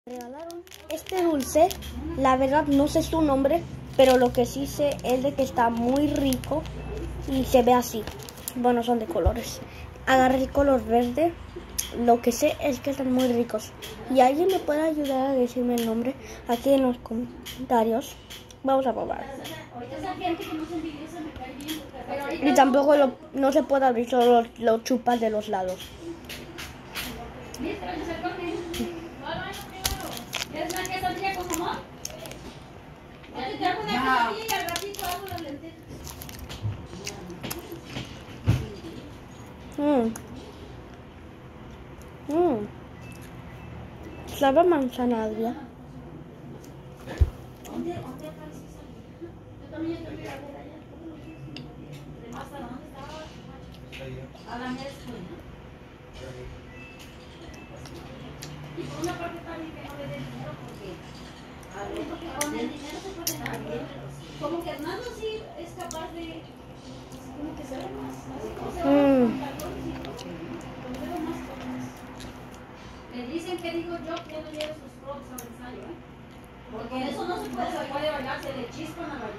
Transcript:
Regalaron este dulce, la verdad no sé su nombre, pero lo que sí sé es de que está muy rico y se ve así. Bueno, son de colores. Agarré el color verde, lo que sé es que están muy ricos. ¿Y alguien me puede ayudar a decirme el nombre aquí en los comentarios? Vamos a probar. Y tampoco no se puede abrir, solo lo chupas de los lados. ¿Es una quesadilla con jamón? Te trajo una quesadilla y al ratito hago las lentejas. Sabe a manzana agria. ¿Dónde apareció esa? Yo también estoy mirando allá. ¿Hasta dónde estaba? A la mezcla. Y por una parte también que no le dé dinero porque con el dinero se puede hacer. Como que Hernando sí es capaz de como que sabe más, así como se va con pantalones y todo, con dedos más cosas. Le dicen que digo yo que no lleve sus crocs al ensayo, porque eso no se puede bailar, se le chispan a la